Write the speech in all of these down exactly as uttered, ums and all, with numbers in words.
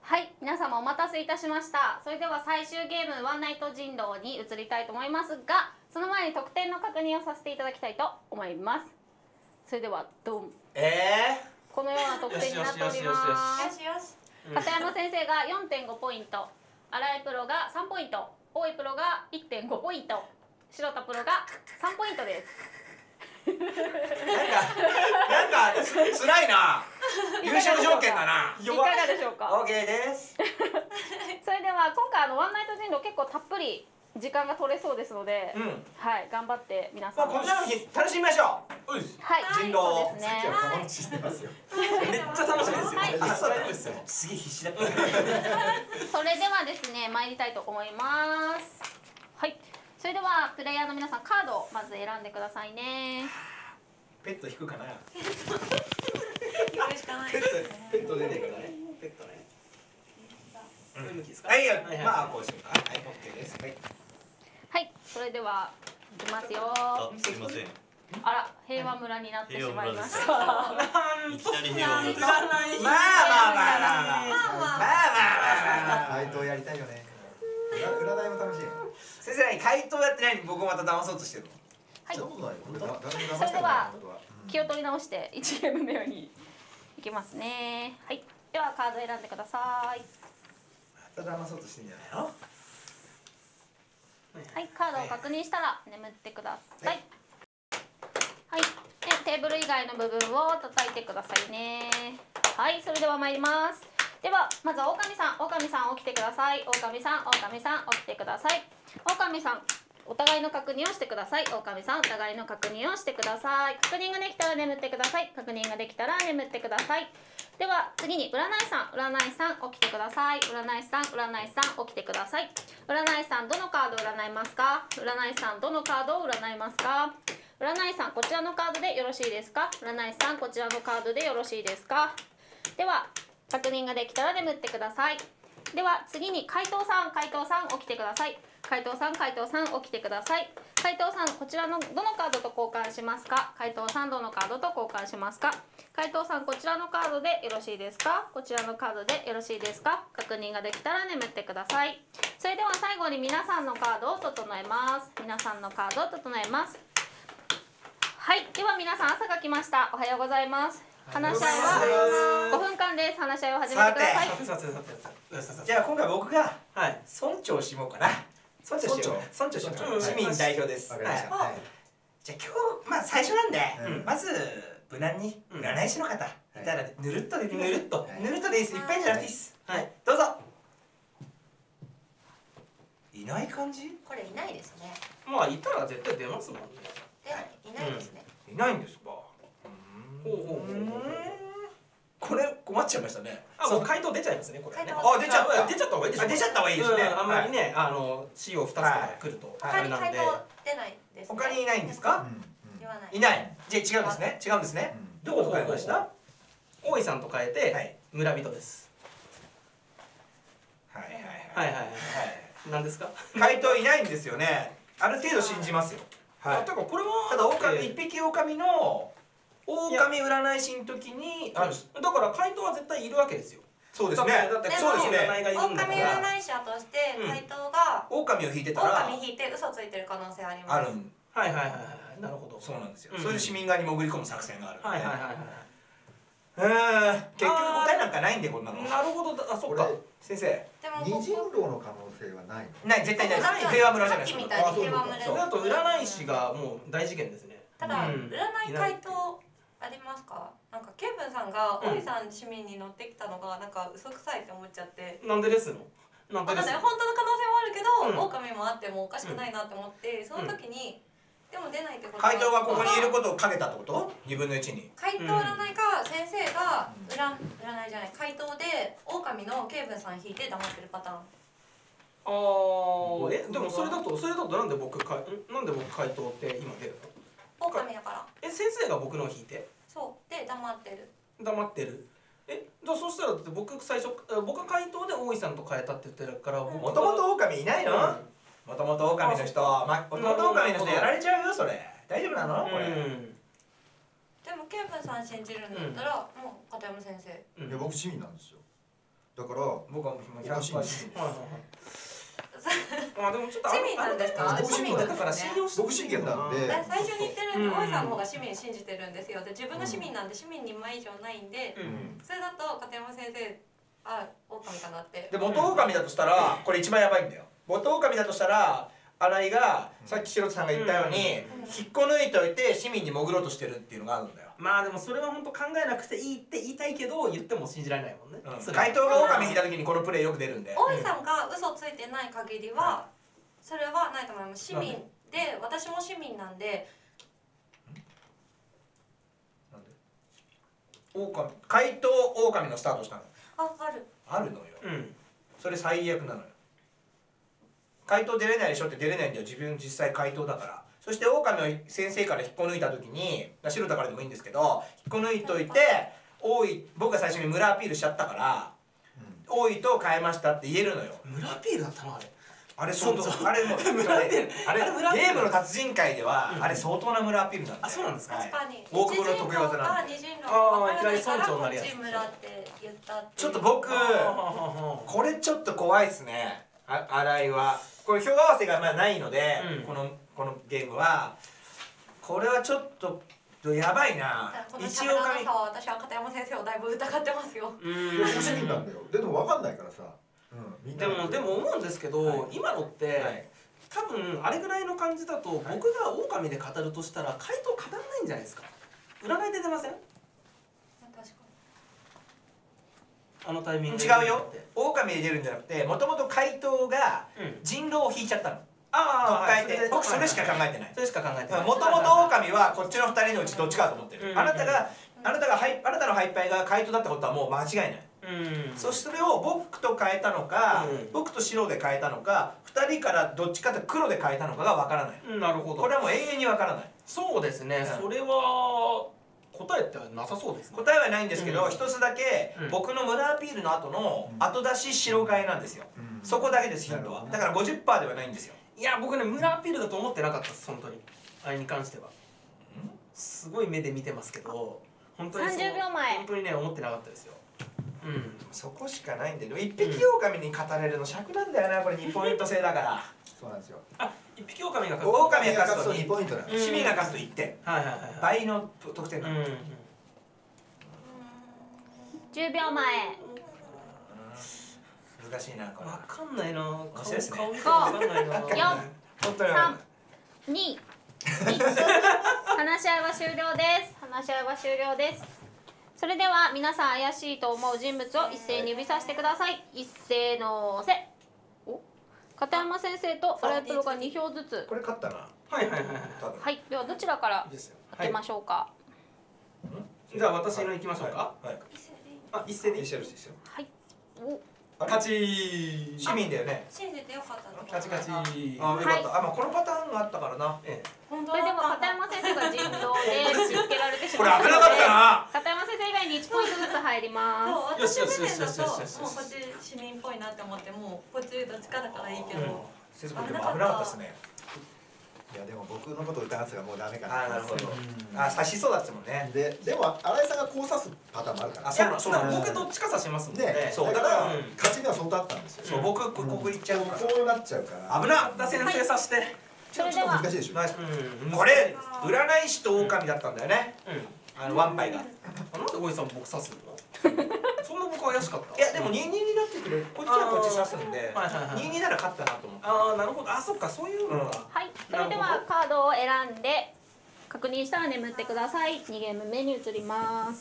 はい、皆様お待たせいたしました。それでは最終ゲームワンナイト人狼に移りたいと思いますが、その前に得点の確認をさせていただきたいと思います。それではドン。えー、このような得点になっております。よしよし。片山先生が よんてんご ポイント、新井プロがさんポイント、大井プロが いってんご ポイント、白田プロがさんポイントです。なんか、 なんかつ辛いな。優勝条件だな。 いかがでしょうか。 オーケーです。 それでは今回あのワンナイト人狼結構たっぷり時間が取れそうですので、うん、はい頑張って皆さん。 まあこちらの日楽しみましょう。 はい。 人狼。 そうですね。 楽しんでますよ。めっちゃ楽しみですよ。はい。あ、そうですよ。すげえ必死だった。それではですね参りたいと思います。はい。それではプレイヤーの皆さんカードをまず選んでくださいね。 ペット引くかな。 引くしかない。 ペットペット出てくるね。ペットね。はい、まあこうしようか。はい、オッケーです。はい。 はい、それではいきますよ。 すみません。 あら、平和村になってしまいました。 いきなり平和村です。 まあまあまあまあまあまあまあ。 回答やりたいよね。占いも楽しい。 先生、回答やってないのに僕また騙そうとしてるの。 はい。それでは気を取り直していちゲーム目にいきますね。はい。ではカード選んでください。 また騙そうとしてんじゃないの？ はい、カードを確認したら眠ってください。はい。で、テーブル以外の部分を叩いてくださいね。はい、それでは参ります。ではまずは狼さん、狼さん起きてください。狼さん、狼さん起きてください。狼さん。お互いの確認をしてください。狼さん、お互いの確認をしてください。確認ができたら眠ってください。確認ができたら眠ってください。では次に占いさん、占いさん起きてください。占いさん、占いさん起きてください。占いさん、どのカードを占いますか？占いさん、どのカードを占いますか？占いさん、こちらのカードでよろしいですか？占いさん、こちらのカードでよろしいですか？では確認ができたら眠ってください。では次に怪盗さん、怪盗さん起きてください。怪盗さん、怪盗さん起きてください。怪盗さん、こちらのどのカードと交換しますか？怪盗さん、どのカードと交換しますか？怪盗さん、こちらのカードでよろしいですか？こちらのカードでよろしいですか？確認ができたら眠ってください。それでは最後に皆さんのカードを整えます。皆さんのカードを整えます。はい、では皆さん朝が来ました。おはようございます。話し合いはごふんかんです。話し合いを始めてください。 じゃあ今回僕が村長をしようかな。村長しよう。村長しよう。市民代表です。じゃあ今日まあ最初なんでまず無難に占い師の方いたらぬるっとでぬるっとぬるっとでいいです。いっぱいじゃなくていいです。はい、どうぞ。いない感じ？ これいないですね。 まあいたら絶対出ますもんね。 いないですね。 いないんですか。 ほうほうほう。 これ困っちゃいましたね。 あ、もう回答出ちゃいますねこれね。 あ、出ちゃった。 出ちゃった方がいいです。 出ちゃった方がいいですね。 あんまりね、あの シーオー ふたつとか来るとあれなんで。他に回答出ないです。 他にいないんですか？ 言わない。 いない。じゃあ違うんですね。違うんですね。どこと変えました？ 大井さんと変えて村人です。 はいはいはいはい。何ですか？ 回答いないんですよね。ある程度信じますよ。 はい。だからこれはただ狼一匹狼の狼占い師の時にある。 だから回答は絶対いるわけですよ。 そうですね。 だってそうですね。 狼占い師として回答が狼を引いてたら狼引いて嘘ついてる可能性あります。 ある。 はいはいはいはい。なるほど。 そうなんですよ。それで市民側に潜り込む作戦がある。 はいはいはいはい。 うん。結局答えなんかないんでこんなの。 なるほど。あ、そっか。 先生。 二人狼の可能性はないの？ ない、絶対ない。平和村じゃないですか。 さっきみたいに平和村。 それだと占い師がもう大事件ですね。 ただ占い回答ありますか？なんかケイブンさんが大井さん市民に乗ってきたのがなんか嘘くさいって思っちゃって。 なんでですの？なんでですの？ 本当の可能性もあるけど、狼もあってもおかしくないなって思って、その時にでも出ないってことは。 回答がここにいることをかけたってこと？二分の一に。 回答占いか先生が占占いじゃない回答で狼のケイブンさん引いて黙ってるパターン。 ああ、え、でもそれだとそれだとなんで僕かなんで僕回答って今出るの？ 狼だから。 え、先生が僕のを引いて？ そうで黙ってる。 黙ってる。え、じゃあそしたらだって僕最初僕が回答で大井さんと変えたって言ってるから。 もともと狼いないの？もともと狼の人、まもともと狼の人やられちゃうよそれ。大丈夫なのこれ？でもケイブンさん信じるんだったらもう片山先生。 いや僕市民なんですよ。 だから僕はもうひゃくパーセント市民です。 まあでもちょっと市民なんですか？ 僕市民だから信用して僕市民なんで。 最初に言ってるんで、大井さんの方が市民信じてるんですよ。で、自分が市民なんで市民に枚以上ないんで、それだと片山先生、あ、狼かなって。 で元狼だとしたらこれ一番やばいんだよ。元狼だとしたら新井がさっき白田さんが言ったように引っこ抜いておいて市民に潜ろうとしてるっていうのがあるんだよ。 まあでもそれは本当考えなくていいって言いたいけど言っても信じられないもんね。 回答が狼引いた時にこのプレーよく出るんで。 大井さんが嘘ついてない限りはそれはないと思います。市民で私も市民なんで。 狼回答狼のスタートしたの。 あ、ある。 あるのよ。 うん。 それ最悪なのよ。回答出れないでしょって出れないんだよ。自分実際回答だから。そして狼を先生から引っこ抜いた時に白田からでもいいんですけど引っこ抜いといて大井僕が最初に村アピールしちゃったから大井と変えましたって言えるのよ。 村アピールだったのあれ。 あれ相当あれもうあれゲームの達人界ではあれ相当な村アピールなんで。 あ、そうなんですか。 確かに。 大久保の得意技なんで。 二人のが二人の分からないからこっあち村って言ったっていう。 ちょっと僕これちょっと怖いっすね。あ新井はこれ票合わせがまあないので、 うん、 このこのゲームはこれはちょっとやばいな。 一応神は私は片山先生をだいぶ疑ってますよ。 うん。市民なんだよ。でも分かんないからさ。 うん。でもでも思うんですけど、はい、今のって、はい、多分あれぐらいの感じだと、はい、僕が狼で語るとしたら回答語らないんじゃないですか。占いで出ません？確かに。あのタイミング。 違うよ。狼で出るんじゃなくて、もともと回答が人狼を引いちゃったの。ああ、僕それしか考えてない。 それしか考えてない。 もともと狼はこっちの二人のうちどっちかと思ってる。あなたがあなたがあなたのハイパイが回答だったことはもう間違いない。そしてそれを僕と変えたのか、僕と白で変えたのか、二人からどっちかと黒で変えたのかがわからない。 なるほど。 これはもう永遠にわからない。 そうですね。それは答えってなさそうですね。 答えはないんですけど、一つだけ僕の村アピールの後の後出し白替えなんですよ。そこだけですヒントは。だから ごじゅっパーセント ではないんですよ。 いや僕ね村アピールだと思ってなかったです本当に。あれに関しては。すごい目で見てますけど、本当にさんじゅうびょうまえ本当にね思ってなかったですよ。 うん、そこしかないんで、一匹狼に語れるの尺なんだよな、これにポイント制だから。 そうなんですよ。 あ、一匹狼が勝つ。狼が勝つとにポイントなんです。 市民が勝つといってん。はいはいはい。倍の得点だ。 じゅうびょうまえ。 難しいなこれ。 わかんないな。 面白いですね。 ご、よん、さん、に、いち。話し合いは終了です。話し合いは終了です。それでは皆さん怪しいと思う人物を一斉に指さしてください。一斉のせ。お、片山先生と新井プロがにひょうずつ。 これ勝ったな。 はいはいはいはい。 はい、ではどちらから当てましょうか。 じゃあ私の行きましょうか。はい。あ、一斉でいいですよ。 はい。お。 勝ち。 市民だよね。 信じてよかったの。 勝ち勝ち。 あ、よかった。あ、まあこのパターンがあったからな。 ええ。 これでも片山先生が人狼で見つけられてしまう。これ危なかったな。 片山先生以外にいちポイントずつ入ります。 よしよしよしよしよし。もうこっち市民っぽいなって思ってもうこっちどっちかだからいいけど。 先生危なかったですね。 いやでも僕のことを疑ってたらもうダメかな。 あ、なるほど。あ、刺しそうだったもんね。 ででも新井さんがこう刺すパターンもあるから。 あ、そうそう。僕どっちか刺しますもんね。 そうだから勝ちには相当あったんですよ。 そう僕ここ行っちゃうから。 こうなっちゃうから。 危な。 だ先生刺して。 ちょっと難しいでしょ。 これ占い師と狼だったんだよね。あのワンパイが。 なんで大井さん僕刺すの？そんな僕怪しかった。 いやでもににになってくれ。こっちはこっち刺すんで、にになら勝ったなと思って。 ああなるほど。あ、そっかそういうのか。 はい。それではカードを選んで確認したら眠ってください。にゲーム目に移ります。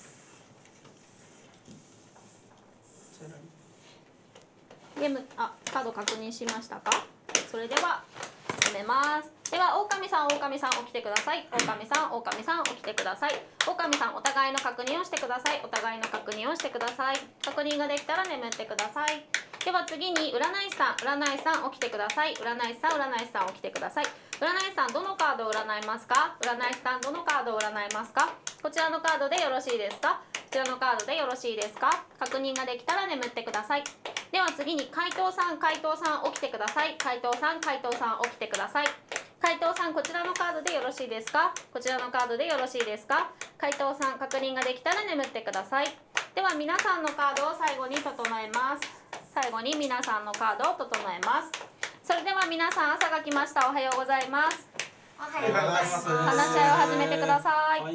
ゲームあカード確認しましたか？それでは進めます。では狼さん狼さん起きてください。狼さん狼さん起きてください。狼さんお互いの確認をしてください。お互いの確認をしてください。確認ができたら眠ってください。では次に占い師さん占い師さん起きてください。占い師さん占い師さん起きてください。占い師さんどのカードを占いますか？占い師さんどのカードを占いますか？こちらのカードでよろしいですか？こちらのカードでよろしいですか？確認ができたら眠ってください。では次に回答さん回答さん起きてください。回答さん回答さん起きてください。回答さんこちらのカードでよろしいですか？こちらのカードでよろしいですか？回答さん確認ができたら眠ってください。 では皆さんのカードを最後に整えます。最後に皆さんのカードを整えます。それでは皆さん朝が来ました。おはようございます。 おはようございます。 話し合いを始めてください。 はい。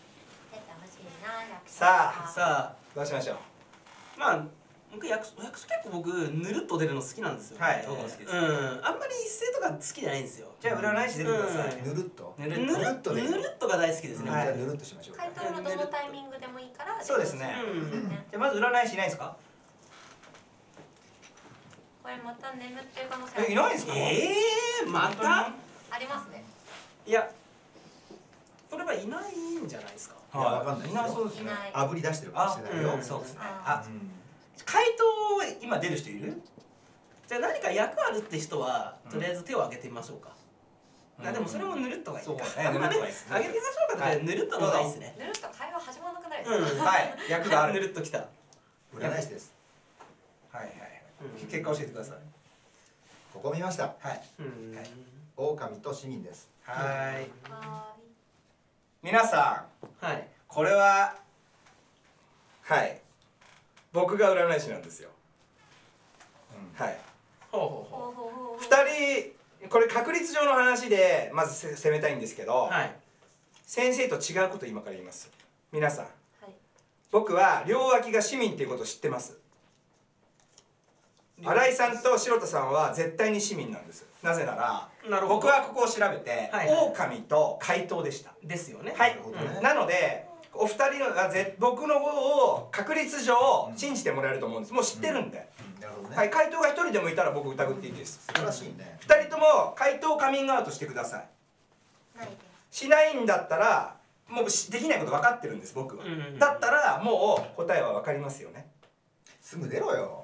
さあさあどうしましょう。 まあ僕役役所結構僕ぬるっと出るの好きなんですよ。 はい僕も好きです。 うんあんまり一斉とか好きじゃないんですよ。 じゃあ占い師出てください。 ぬるっとぬぬるっとるっとぬるっとが大好きですね。 じゃあぬるっとしましょうか。 回答のどのタイミングでもいいから。 そうですね。 うんじゃあまず占い師いないですか。 これまた眠ってる可能性えいないですか。 ええまたありますね。 いやそれはいないんじゃないですか。 いやわかんないいなそうですね。 いない。 炙り出してるかもしれないよ。 うんそうですね。 ああ回答今出る人いる。 じゃあ何か役あるって人はとりあえず手を挙げてみましょうか。あでもそれもぬるっとがいいか。 そうねあんまねぬるっとがいいですね挙げてみましょうかってぬるっとの方がいいですね。 ぬるっと会話始まらなくないうんですか。 はい役がある。 ぬるっときた。 占い師です。 はいはいはい。 うん結果教えてください。 ここ見ました。 はいうんはい狼と市民です。 はい。 は皆さんはい。 これははい僕が占い師なんですよ。はい。 ほうほうーい。 ほほうほうほうほう。 二人これ確率上の話でまずせ攻めたいんですけど、 う。はい。 先生と違うこと今から言います。皆さんはい。 僕は両脇が市民っていうことを知ってます。新井さんと白田さんは絶対に市民なんです。なぜならなるほど。 僕はここを調べて、 はい狼と怪盗でした。 ですよね。 はいなるほどね。 なのでお二人のあぜ僕の方を確率上信じてもらえると思うんです。もう知ってるんで、 うんなるほどね。 はい、怪盗が一人でもいたら僕疑っていいです。 素晴らしいね。 二人とも怪盗カミングアウトしてください。 ないでしないんだったらもうしできないこと分かってるんです僕は。 うんうんうんだったらもう答えは分かりますよね。 すぐ出ろよ。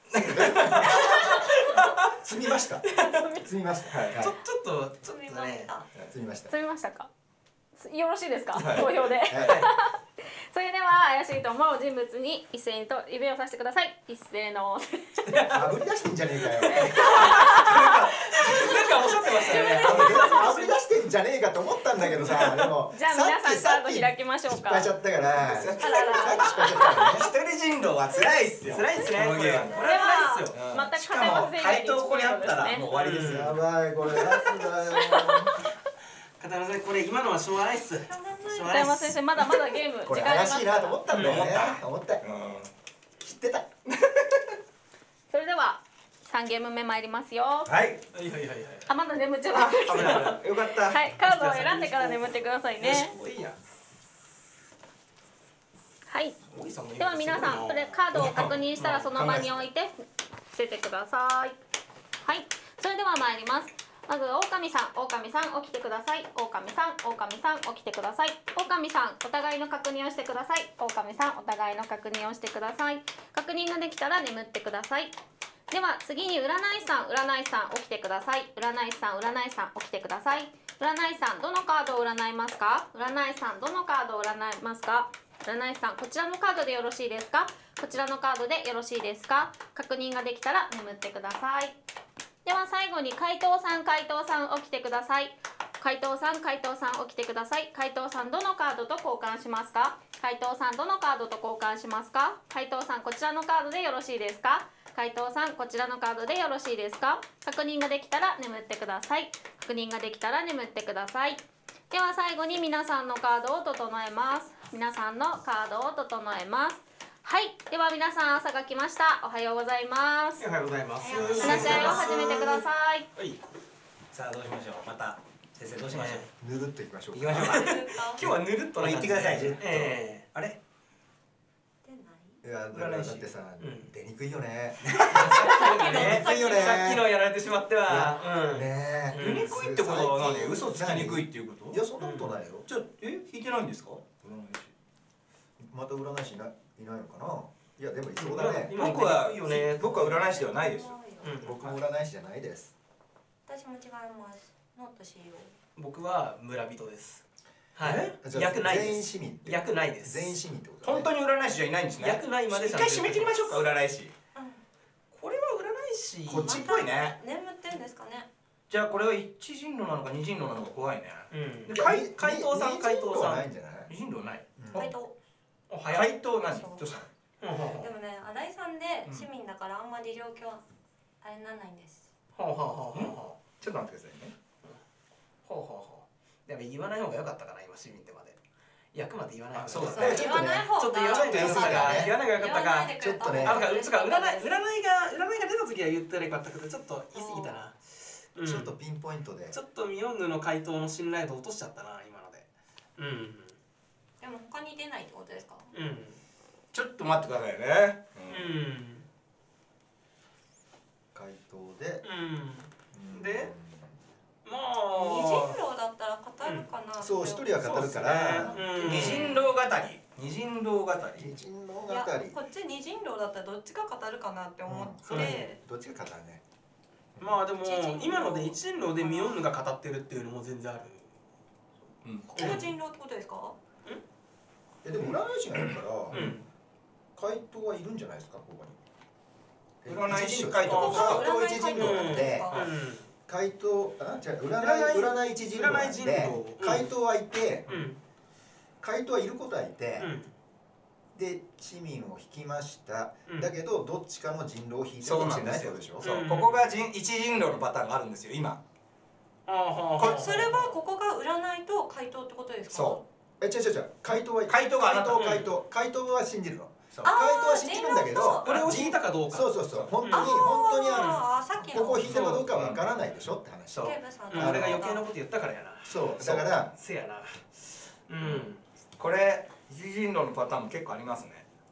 積みました。積みました。はい。 ちょちょっとちょすみっとね。 ました。 積みました。 積みましたか。よろしいですか。 はい投票で。 はいそれでは怪しいと思う人物に一斉にと指をさしてください。一斉の。 炙り出してんじゃねえかよ。 なんかおっしゃってましたよね。 炙り出してんじゃねえかと思ったんだけどさ、でもじゃあ皆さんカード開きましょうか。 失敗しちゃったから。 あらら。 失敗しちゃったからね。 一人人狼は辛いっすよ。 辛いっすね。 このゲームこれは辛いっすよ。 全くしかも怪盗ここにあったらもう終わりですうんよ。 やばいこれやつだよ。 片山さんこれ今のはしょうがないっす。しょうが片ないっす。 山先生まだまだゲームこれ時間ありま怪しいなすから。 と思ったんだよね。 うん思った。 うん知ってた。 それでは三ゲーム目参りますよ。 はい。 はいはいはいはい。 あまだ眠っちゃダメです危ない危ない。よかった。 はいカードを選んでから眠ってくださいね。 もういいや。 はい。 大井さんのでは皆さんこれカードを確認したらその場に置いて捨ててください。はい。それでは参ります。まず狼さん、狼さん起きてください。狼さん、狼さん起きてください。狼さん、お互いの確認をしてください。狼さん、お互いの確認をしてください。確認ができたら眠ってください。では次に占い師さん、占い師さん起きてください。占い師さん、占い師さん起きてください。占い師さん、どのカードを占いますか？占い師さん、どのカードを占いますか？占い師さん、こちらのカードでよろしいですか？こちらのカードでよろしいですか？確認ができたら眠ってください。では最後に怪盗さん、怪盗さん起きてください。怪盗さん、怪盗さん起きてください。怪盗さん、どのカードと交換しますか？怪盗さん、どのカードと交換しますか？怪盗さん、こちらのカードでよろしいですか？怪盗さん、こちらのカードでよろしいですか？確認ができたら眠ってください。確認ができたら眠ってください。では最後に皆さんのカードを整えます。皆さんのカードを整えます。はい、では皆さん朝が来ました。おはようございますお。はようございます。 話し合いを始めてください。 はい。 さあどうしましょう。また先生どうしましょう。 ぬるっといきましょう。 行きましょうか。 今日はぬるっとな感じで言ってください。 えあれ？ 出ない。 いやだからだってさうん出にくいよね。 え。さっきの出にくいよね。 さっきのやられてしまっては。うん。 ねうん出にくいってことは何？嘘つきにくいっていうこと？ いやそんなことないよ。 じゃあえ引いてないんですか？ また占い師いないいないのかな。いやでもいそうだね。 今僕は出にくいよね。 僕は占い師ではないですよ。 うん僕も占い師じゃないです。 私も違います。ノートしよう。 僕は村人です。はいえ。 じゃあ役ない全員です。 市民って。 役ないです。 全員市民ってことだね。 本当に占い師じゃいないんですね。 役ないまで一回締め切りましょうか占い師。 これは占い師。 こっちっぽいね。 眠ってんですかね。 じゃあこれは一人狼なのか二人狼なのか怖いね。 うん。 で怪怪盗さん怪盗さん。 ないんじゃない。 二人狼ない。 うん回答。 回答何？どうしたの？ でもね、新井さんで市民だからあんまり状況あれなんないんです。 ほうほうほうほうほう。 ちょっと待ってくださいね。 ほうほうほう。でも言わない方が良かったかな、今市民ってまで。役まで言わない方が。 そうだね。言わない方が。 ちょっと言わないでよかったか。言わないが良かったか。 ちょっとね。 あ、だからうつか占い占いが占いが出た時は言ってなかったけど、ちょっと言い過ぎたな。 ちょっとピンポイントで。 ちょっとミヨンヌの回答の信頼度落としちゃったな、今ので。うん。 でも他に出ないってことですか？ うん。 ちょっと待ってくださいね。 うん。 回答で。 うん。で、ま二あ。 人狼だったら語るかな。 そう、一人は語るから。 二人狼語り。二人狼語り。 二人狼語いや、 り。 こっち二人狼だったらどっちが語るかなって思って。 どっちが語るね。 まあでも今ので一人狼でミヨンヌが語ってるっていうのも全然ある。 うん。 ここが人狼ってことですか？ え、でも占い師がいるから、 うん。 回答はいるんじゃないですか、ここに。 占い師回答。 回答一人狼なんで、 うん。 回答、あ、じゃ占い占い一人狼なんで、回答はいて、回答はいることはいて、で市民を引きました。だけどどっちかの人狼を引いてるかもしれないってことでしょ。 そう、ここが人一人狼のパターンがあるんですよ今。 それはここが占いと回答ってことですか？ そう。 え、違う違う違う。回答は回答があなた。 回答回答は信じるの。 そう。 回答は信じるんだけど、 これを引いたかどうか。 そうそうそう。本当に本当にあのここを引いたかどうかはわからないでしょって話。 そう。 俺が余計なこと言ったからやな。 そうだからせやな。うん。 これ一人狼のパターンも結構ありますね。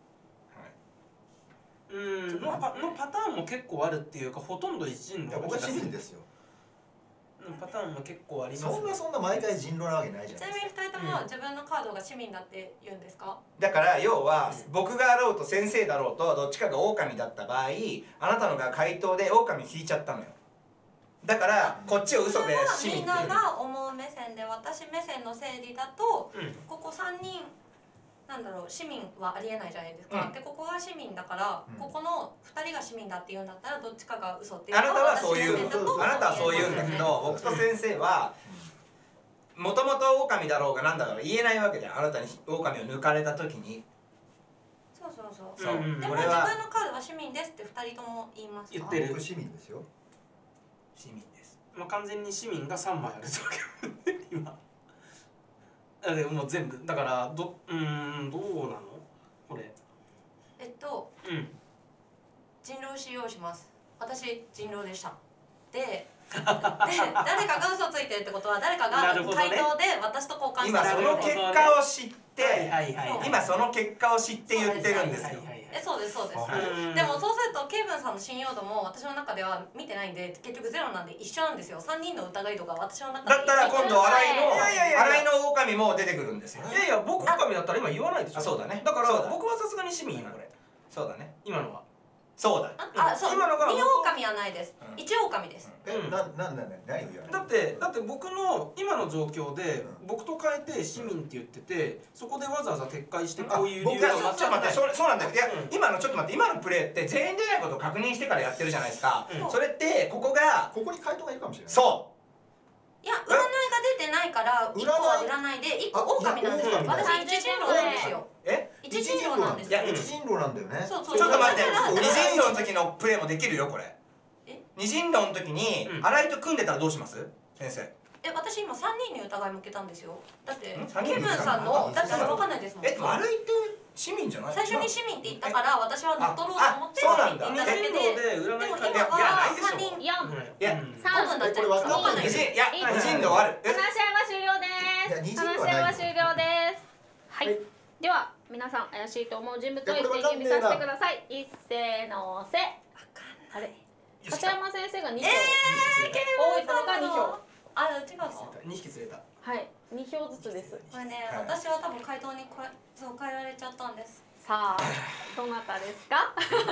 はい。うん。のパのパターンも結構あるっていうか、ほとんど一人狼。 僕は市民ですよ。 パターンも結構あります。 そんなそんな毎回人狼なわけないじゃないですか。 ちなみにふたりとも自分のカードが市民だって言うんですか？ だから要は僕があろうと先生だろうとどっちかが狼だった場合、あなたのが回答で狼引いちゃったのよ。だからこっちを嘘で市民って。 みんなが思う目線で私目線の整理だと、ここさんにんなんだろう、市民はありえないじゃないですか。でここが市民だから、ここのふたりが市民だって言うんだったらどっちかが嘘っていう。 あなたはそう言う。あなたはそう言うんだけど、僕と先生はもともと狼だろうがなんだろう言えないわけで、あなたに狼を抜かれた時に。 そうそうそう。 そう。 でも自分のカードは市民ですってふたりとも言いますか？ 言ってる。 僕市民ですよ。 市民です。 まあ完全に市民がさんまいあるってわけ今。でもう全部だからどうーんどうなのこれ。 えっと、うん、人狼使用します。私人狼でした。でで誰かが嘘ついてるってことは誰かが回答で私と交換してる。 今その結果を知って今その結果を知って言ってるんですよ。 え、そうですそうです。でもそうするとケイブンさんの信用度も私の中では見てないんで結局ゼロなんで一緒なんですよ。さんにんの疑い度が私の中で。 だったら今度新井の新井の狼も出てくるんですよ。 いやいや僕狼だったら今言わないでしょ。 そうだね。 だから僕はさすがに市民よこれ。 そうだね。 今のは。 そうだ。 あ、そう。 今のが二狼はないです。一狼です。 え、ななんなん何を言わない。 だってだって僕の今の状況で僕と変えて市民って言ってて、そこでわざわざ撤回してこういう理由がちょっと待って、それそうなんだけど、いや今のちょっと待って今のプレーって全員出ないことを確認してからやってるじゃないですか。それってここがここに回答がいるかもしれない。 そう。 いや、占いが出てないからいっこは占いでいっこ狼なんですよ。私一人狼なんですよ。え？一人狼なんですよ。 いや一人狼なんだよね。 そうそう。 ちょっと待って、二人狼の時のプレーもできるよこれ。二人狼の時に新井と組んでたらどうします？先生。 え、私今さんにんに疑い向けたんですよ。だってケブンさんのだって分かんないですもん。 え、新井って市民じゃない？ 最初に市民って言ったから私は乗っ取ろうと思って市民って言っただけで。でも今はさんにんいやいやさんにんになっちゃいました。分かんない。 いや二人狼ある。 話し合いは終了です。話し合いは終了です。はい。では皆さん怪しいと思う人物を一斉に指さしてください。一斉のせ。あれ。片山先生がにひょう。 ええ、 多いのがにひょう。 あ、違うの。 にひき釣れた。 はい、にひょうずつです。 これね、私は多分回答にこれそう変えられちゃったんです。 さあ、どなたですか？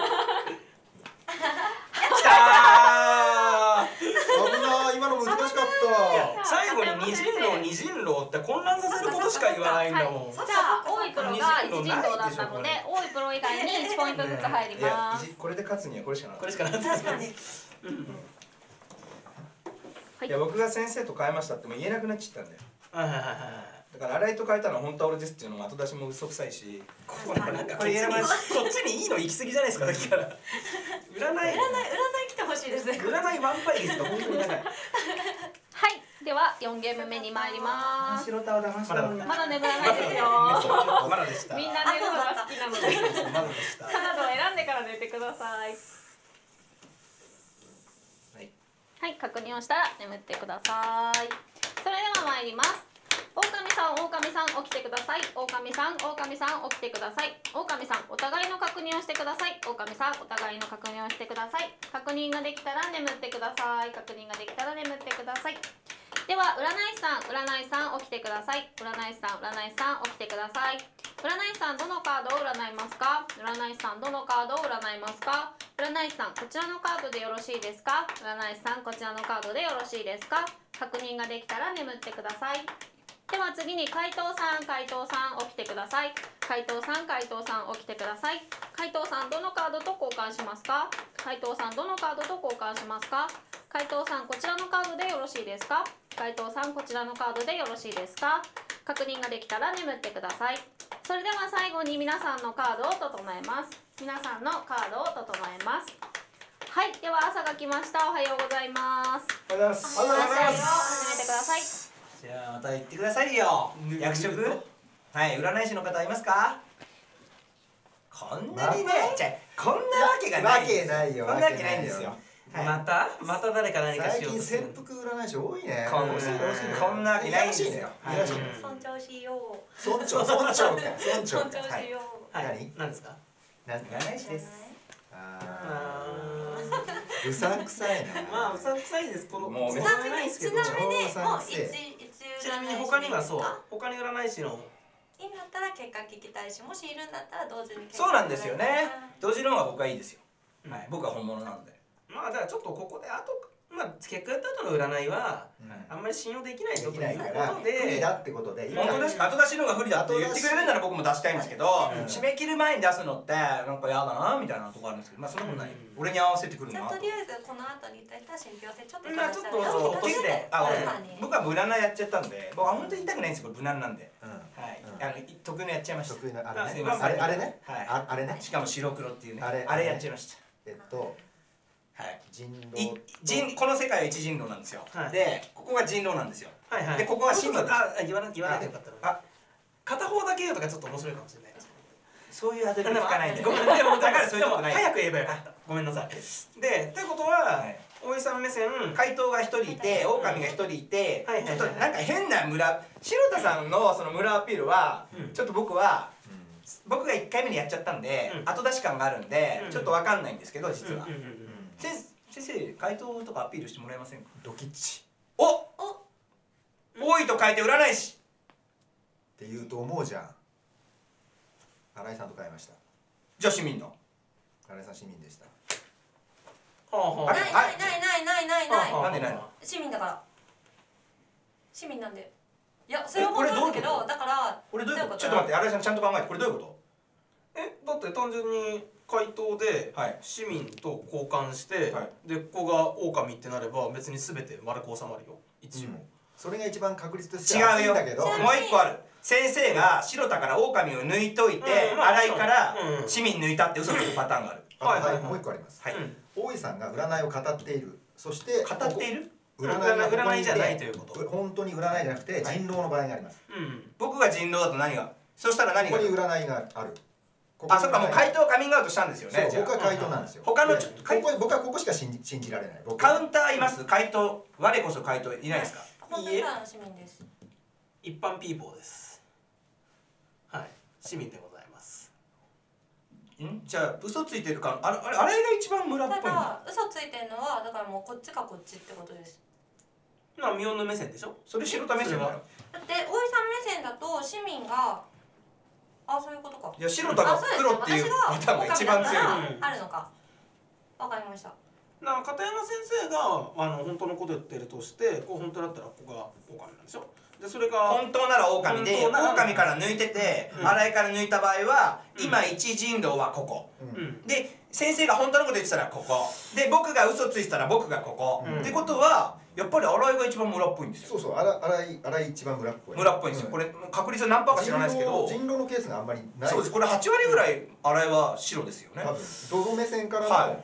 きたー。 危ない、今の難しかった。 最後に二人狼二人狼って混乱させることしか言わないんだもん。 じゃあ、多いプロが一人狼だったので、多いプロ以外にいちポイントずつ入ります。 これで勝つにはこれしかない。 これしかない。 確かに。 いや僕が先生と変えましたっても言えなくなっちゃったんだよ。 はいはいはいはい。 だから新井と変えたのは本当は俺ですっていうのも後出しも嘘くさいし、ここなんかこれ選ばこっちにいいの行き過ぎじゃないですかさっきから。占い占い占い来てほしいですね。 占いワンパイですか本当に長い。 はいではよんゲーム目に参ります。 白タワ騙した。 まだ眠らないですよ。 まだでした。 みんな寝るのが好きなのでまだでした。 カナダを選んでから寝てください。 はい。 はい、確認をしたら眠ってください。それでは参ります。狼さん、狼さん、起きてください。狼さん、狼さん、起きてください。狼さん、お互いの確認をしてください。狼さん、お互いの確認をしてください。確認ができたら眠ってください。確認ができたら眠ってください。では、占い師さん、占い師さん、起きてください。占い師さん、占い師さん、起きてください。占い師さん、どのカードを占いますか？占い師さん、どのカードを占いますか？占い師さん、こちらのカードでよろしいですか？占い師さん、こちらのカードでよろしいですか？確認ができたら眠ってください。では次に怪盗さん、怪盗さん、起きてください。怪盗さん、怪盗さん、起きてください。怪盗さん、どのカードと交換しますか？怪盗さん、どのカードと交換しますか？怪盗さん、こちらのカードでよろしいですか？怪盗さん、こちらのカードでよろしいですか？確認ができたら眠ってください。それでは最後に皆さんのカードを整えます。皆さんのカードを整えます。はい、では朝が来ました。おはようございます。 おはようございます。おはようございます。 始めてください。 じゃあまた言ってくださいよ。役職はい占い師の方いますか？こんなにね、じゃこんなわけがない。 わけないよ。 こんなわけないんですよ。 またまた誰か何かしようとする。 最近潜伏占い師多いね。 こんこんなわけないんですよ。 尊重しよう。 尊重尊重か尊重尊重しよう。 はい。何ですか？ 占い師です。 ああ。うさんくさいな。 まあうさんくさいです。このもうちなみにちなみにもう一一ちなみに他にはそう他に占い師のいいんだったら結果聞きたいし、もしいるんだったら同時に結果。 そうなんですよね。同時の方が僕はいいですよ。はい、僕は本物なんで。 まあだからちょっとここであとまあ結果やった後の占いはあんまり信用できないぞということで。 不利だってことで。 本当ですか？後出しの方が不利だって言ってくれるなら僕も出したいんですけど、締め切る前に出すのってなんか嫌だなみたいなとこあるんですけど、まあそんなことない。俺に合わせてくるな。 じゃあとりあえずこの後にいただいた信憑性ちょっとまあちょっと落としてあ俺僕は無難なやっちゃったんで、僕は本当に言いたくないんですよ。無難なんで。はい。あの得意のやっちゃいました。 得意なあれね。あれあれね。 はい。 あれね。 しかも白黒っていうね。 あれあれやっちゃいました。 えっと。 はい、 人狼人この世界は一人狼なんですよ、はい、でここが人狼なんですよ、 はいはい、 でここは神道です。 あ言わな言わないでよかったの。あ片方だけ言うとかちょっと面白いかもしれないです。 そういうアドリブ聞かないんでごめんでもだからそういうことない。 早く言えばよかった。ごめんなさい。でということは、はい、大井さん目線怪盗が一人いて狼が一人いて、はい、ちょっとなんか変な村白田さんのその村アピールは、うん、ちょっと僕は、うん、僕がいっかいめにやっちゃったんで、うん、後出し感があるんで、うん、ちょっとわかんないんですけど実は。先生、怪盗とかアピールしてもらえませんか？ ドキッチ。 おお多いと書いて占い師って言うと思うじゃん。新井さんと変えました。 じゃあ市民の新井さん市民でした。 ないないないないないないない。 なんでないの？ 市民だから。市民なんで。いやそれは本当なんだけど、だからこれどういうこと？ちょっと待って新井さんちゃんと考えて、これどういうこと？ えだって単純に怪盗で市民と交換して、はい、でここが狼ってなれば別に全て丸く収まるよ一応、うん、 それが一番確率としては違うよ。もう一個ある。先生が白田から狼を抜いといて、うん、新井から市民抜いたって嘘つくパターンがある。 はいはい、もう一個あります。はい、大井さんが占いを語っている。そして語っている？ 占い占いじゃないということ。 本当に占いじゃなくて人狼の場合があります。 うん、僕が人狼だと何が？そしたら何が？ ここに占いがある。 あ、そっかもう怪盗カミングアウトしたんですよね。 僕は怪盗なんですよ。 他の僕はここしか信じられない。 カウンターいます？怪盗我こそ怪盗いないですか？ 本当に市民です。 一般ピーポーです。はい市民でございます。 んじゃあ嘘ついてるかあれあれあれが一番村っぽいんだ。 ただ嘘ついてるのはだからもうこっちかこっちってことです。 まあミオンの目線でしょ。 それ白田目線だよ。 だって大井さん目線だと市民があ、そういうことか。 いや白田が黒っていうパターンが一番強い。 あるのか。わかりました。 な片山先生があの本当のこと言ってるとして、こう本当だったらここが狼なんでしょ。でそれが本当なら狼で狼から抜いてて、新井から抜いた場合は今一人狼はここ。で先生が本当のこと言ってたらここ。で僕が嘘ついてたら僕がここ。ってことはやっぱり新井が一番村っぽいんですよ。 そうそう、新井新井一番村っぽい。 村っぽいんですよ。これ確率何パーか知らないですけど、 人狼のケースがあんまりない。 そうです。これはち割ぐらい新井は白ですよね。 多分ドロ目線からの。 はい。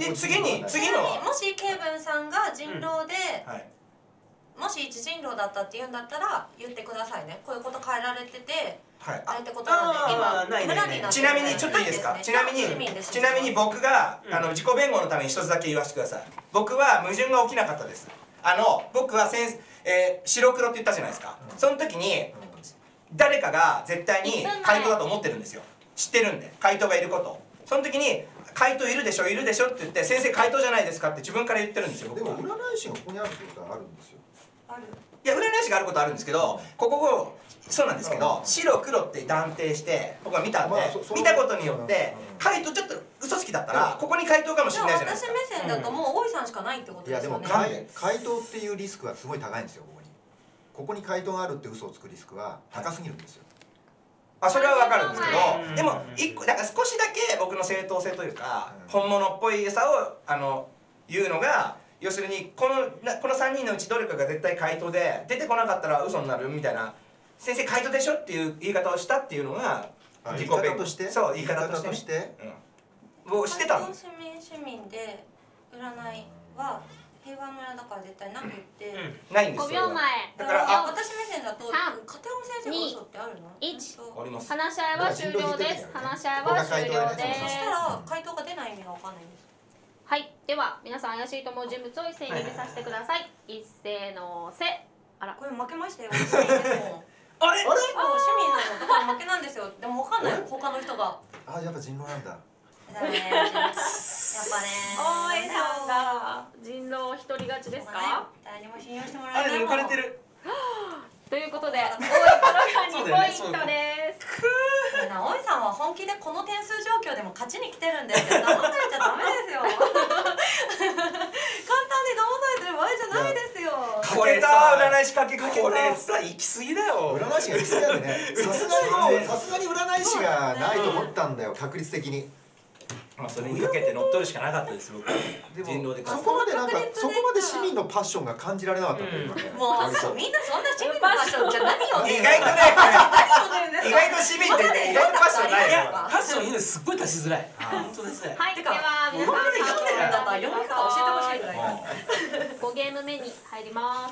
で次に次のはもしケイブンさんが人狼で、 はい。 もし一人狼だったって言うんだったら言ってくださいね。こういうこと変えられてて、 はい。 あれってことなんで今ないないない村になってちなみにちょっといいですか。ちなみにちなみに僕があの自己弁護のために一つだけ言わせてください。僕は矛盾が起きなかったです。あの僕は先生、えー、白黒って言ったじゃないですか。その時に誰かが絶対に回答だと思ってるんですよ。知ってるんで回答がいること。その時に回答いるでしょいるでしょって言って先生回答じゃないですかって自分から言ってるんですよ。 でも占い師がここにあるってことはあるんですよ。 ある。 いや占い師があることあるんですけど、ここそうなんですけど、白黒って断定して僕は見たんで、見たことによって回答ちょっと嘘つきだったらここに回答かもしれないじゃないですか。 私目線だともう大井さんしかないってこといやでもですよね。 回答っていうリスクはすごい高いんですよ。ここにここに回答があるって嘘をつくリスクは高すぎるんですよ。 あ、それはわかるんですけど、でも一個だから少しだけ僕の正当性というか本物っぽいさをあの言うのが、要するにこのこのさんにんのうちどれかが絶対回答で出てこなかったら嘘になるみたいな、先生回答でしょっていう言い方をしたっていうのが自己弁護として、 そう言い方として、もう知ってたの。 市民市民で占いは平和村だから絶対なくって、 ないんですよ。 ごびょうまえ。 だからあ私目線だと片山先生の嘘ってあるの？ いち。 あります。 話し合いは終了です。話し合いは終了でそしたす。 ら回答が出ない意味がわかんないんです。 はい、では皆さん怪しいと思う人物を一斉に指さしてください。一斉のせ。あら、 これ負けましたよ。市民ですもん。 あれ？ あれ？市民なの。だから負けなんですよ。でもわかんない他の人が。 あ、やっぱ人狼なんだ。 だね。やっぱね。 大井さんが人狼一人勝ちですか？ 誰にも信用してもらあれえないもん。 抜かれてる。 ということで大井プロがにポイントです。 大井さんは本気でこの点数状況でも勝ちに来てるんですよ。騙されちゃダメですよ。簡単に騙されてる場合じゃないですよ。 これさ占い師かけかけこれた。 さ行き過ぎだよ。 占い師が行き過ぎなんでね。さすがにさすがに占い師がないと思ったんだよ、確率的に。 まあそれにかけて乗っ取るしかなかったです僕。 で人狼でもそこまでなんかそこまで市民のパッションが感じられなかったんだよ今ね。 もうさみんなそんな市民のパッションじゃ何を意外とね、意外と市民って意外とパッションないですよ。 ファッションいいのすっごい出しづらい。本当ですね。 はい、でてかは皆さん今まで読んでるんだったら読み方教えてほしいぐらい。 ごゲーム目に入ります。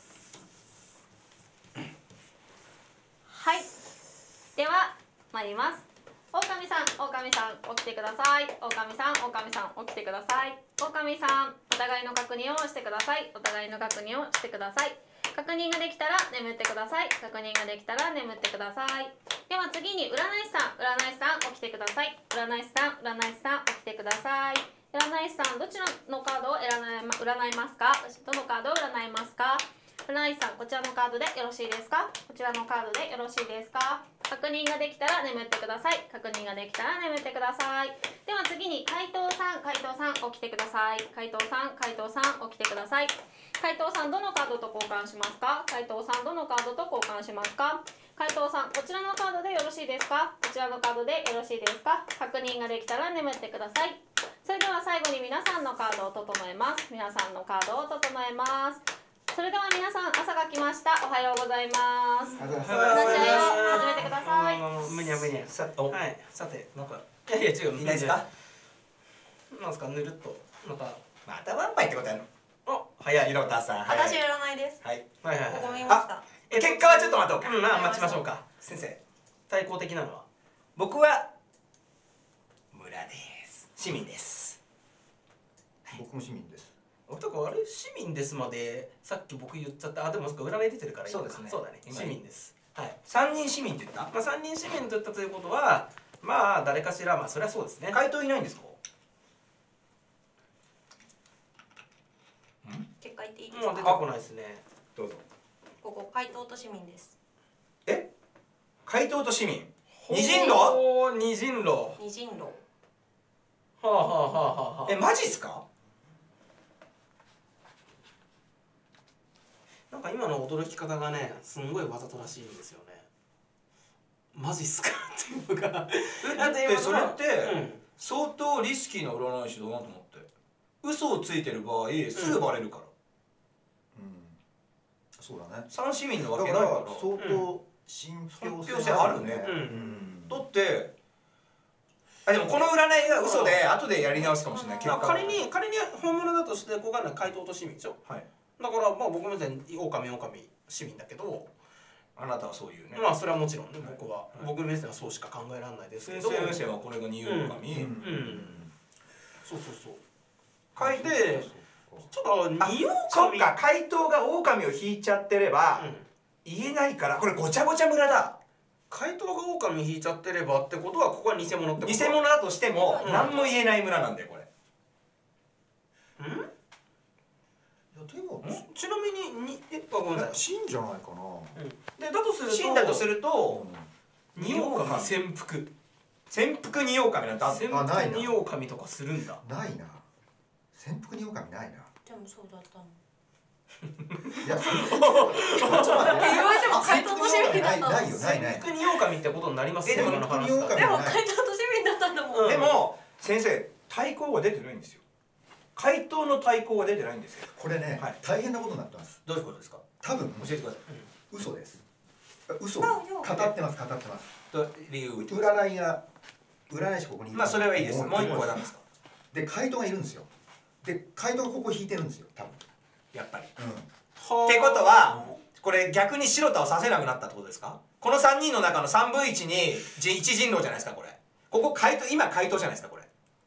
はい、では参ります。狼さん、狼さん起きてください。狼さん、狼さん起きてください。狼さん、お互いの確認をしてください。お互いの確認をしてください。確認ができたら眠ってください。確認ができたら眠ってください。では次に占い師さん、占い師さん起きてください。占い師さん、占い師さん起きてください。占い師さん、どちらのカードを占いま占いますか？どのカードを占いますか？占い師さん、こちらのカードでよろしいですか？こちらのカードでよろしいですか？確認ができたら眠ってください。確認ができたら眠ってください。では次に怪盗さん、怪盗さん起きてください。怪盗さん、怪盗さん起きてください。怪盗さん、どのカードと交換しますか？怪盗さん、どのカードと交換しますか？怪盗さん、こちらのカードでよろしいですか？こちらのカードでよろしいですか？確認ができたら眠ってください。それでは最後に皆さんのカードを整えます。皆さんのカードを整えます。それでは皆さん朝が来ました。おはようございます。話し合いを始めてください。 むにゃむにゃ。 さおはい。さてなんかいやいや違う。 いないですか？ なんですかぬるっとまたまたワンパイってことやるの？ あ早い。 ひろたさん。 私占いです。 はいはいはいここはい。 見ました。 結果はちょっと待とうか。 うんまあ待ちましょうか。 先生、 対抗的なのは僕は村です。市民です。 僕も市民です。 男あれ市民ですまでさっき僕言っちゃったあでもそっか占い出てるからいいのか。 そうですねそうだね。 今市民です。はい。 三人市民って言った？ まあ三人市民と言ったということはまあ誰かしらまあそれはそうですね。 回答いないんですか？ 結果言っていいですもう出てか？ こないですね。 どうぞ。 ここ怪盗と市民です。 え？怪盗と市民。二人狼？ おお二人狼。は二人狼。 あはあはあはあはあ。 え、マジっすか？ なんか今の驚き方がねすんごいわざとらしいんですよね。マジっすかっていうのが。だって今それってうん相当リスキーな占い師だなと思って。嘘をついてる場合すぐバレるから。 そうだね。 三市民のわだからけないから相当信憑性あるね。だってあでもこの占いが嘘で後でやり直すかもしれない。 仮に仮に本物だとしてここが怪盗と市民でしょ。だからまあ僕みたいに狼狼市民だけど、 あなたはそういうね。 まあそれはもちろんね、僕は僕の目線はそうしか考えられないですけど、 先生目線はこれが二狼。 そうそうそう。書いてちょっと二狼。 そっか、怪盗が狼を引いちゃってれば言えないから、これごちゃごちゃ村だ。 怪盗が狼引いちゃってればってことはここは偽物ってこと。 偽物だとしても何も言えない村なんだよこれ。 うん？いやでもちなみににえごめんなさい。 死んじゃないかな。 でだとすると死んだとすると二狼潜伏潜伏二狼なんてある。 潜伏二狼とかするんだ。 ないな。潜伏二狼ないな。 でもそうだったの。 いや、ちょっと待って。 言われても怪盗と市民だったの。 ないよ、ないない。 潜伏二狼ってことになりますよ。 でも怪盗と市民でも怪盗と市民だったんだもん。 でも先生対抗が出てないんですよ。怪盗の対抗が出てないんですよ。 これね、大変なことになってます。 どういうことですか。 多分教えてください。 嘘です。嘘。語ってます、語ってます。 理由。 占いが占い師ここにいる。 まあそれはいいです。もう一個は何ですか。 で怪盗がいるんですよ。で怪盗がここ引いてるんですよ。多分。 やっぱり。 うん。 ってことはこれ逆に白田をさせなくなったってことですか。このさんにんの中のさんぶんいちにいち人狼じゃないですかこれ。ここ怪盗、今怪盗じゃないですかこれ。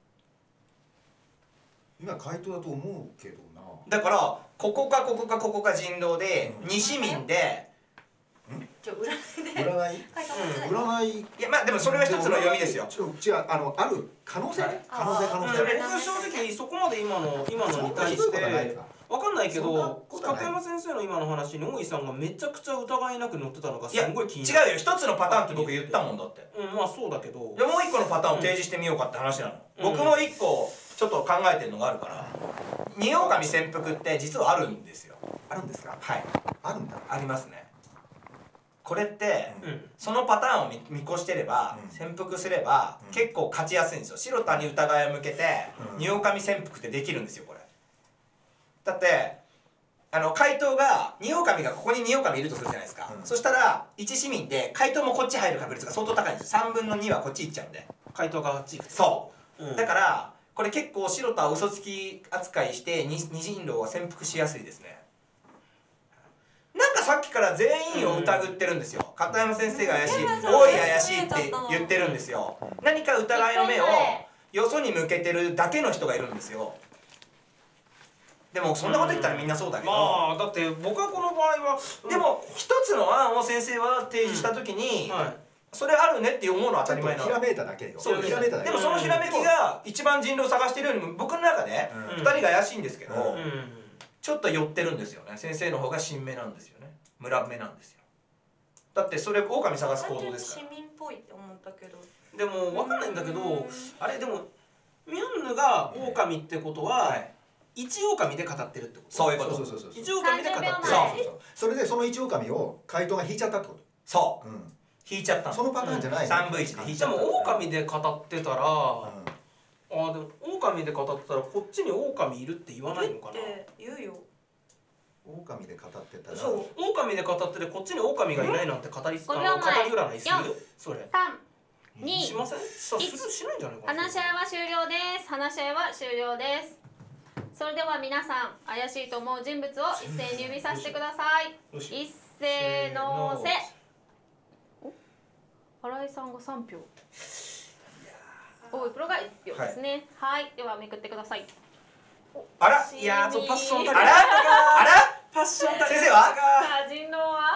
今怪盗だと思うけどな。 だからここかここかここか人狼でに市民でじゃ占いで占い占い。いやまあでもそれは一つの読みですよ。 違う、あのある可能性可能性可能性。 僕は正直そこまで今の今のに対してわかんないけど、片山先生の今の話に大井さんがめちゃくちゃ疑いなく乗ってたのがすごい気になる。 違うよ、一つのパターンって僕言ったもんだって。 うんまあそうだけど。 じゃあもう一個のパターンを提示してみようかって話なの。僕も一個ちょっと考えてるのがあるから。二狼潜伏って実はあるんですよ。 あるんですか。 はい。 あるんだ。 ありますね。これってそのパターンを見越してれば潜伏すれば結構勝ちやすいんですよ。白田に疑いを向けて二狼潜伏ってできるんですよこれ。だってあの怪盗が二狼がここに二狼いるとするじゃないですか。そしたら一市民で怪盗もこっち入る確率が相当高いんですよ。さんぶんのにはこっち行っちゃうんで。 怪盗があっち行く。 そうだからこれ結構白田は嘘つき扱いして二人狼は潜伏しやすいですね。なんかさっきから全員を疑ってるんですよ。片山先生が怪しい、大井怪しいって言ってるんですよ。何か疑いの目をよそに向けてるだけの人がいるんですよ。でもそんなこと言ったらみんなそうだけど、 まあだって僕はこの場合はでも一つの案を先生は提示した時にそれあるねって思うのは当たり前なの。 ひらめいただけよ。 そうです。でもそのひらめきが一番人狼を探してるよりも僕の中でふたりが怪しいんですけど、ちょっと寄ってるんですよね。先生の方が新芽なんですよね。村目なんですよ。だってそれ狼探す行動ですから。 市民っぽいって思ったけど。 でも分かんないんだけど、あれでもミュンヌが狼ってことは一狼で語ってるってこと。 そういうこと。 そうそうそう。 一狼で語ってる。 そうそう。 それでその一狼を怪盗が引いちゃったってこと。 そう。引いちゃった。 そのパターンじゃない。 さんぶんいちで引いちゃった。 でも狼で語ってたら。ああでも狼で語ってたらこっちに狼いるって言わないのかな。 言うよ。 狼で語ってたら。 そう狼で語っててこっちに狼がいないなんて語り語り占いする？それ。 三、二、 しません？さしないんじゃないかな。 話し合いは終了です。話し合いは終了です。それでは皆さん怪しいと思う人物を一斉に指さしてください。一斉のせ。新井さんが三票。大井プロが一票ですね。はい、ではめくってください。 あら、 いやー、ちょっとパッション高い。 あら、あら、 パッション高い。 先生は？ さあ、人狼は？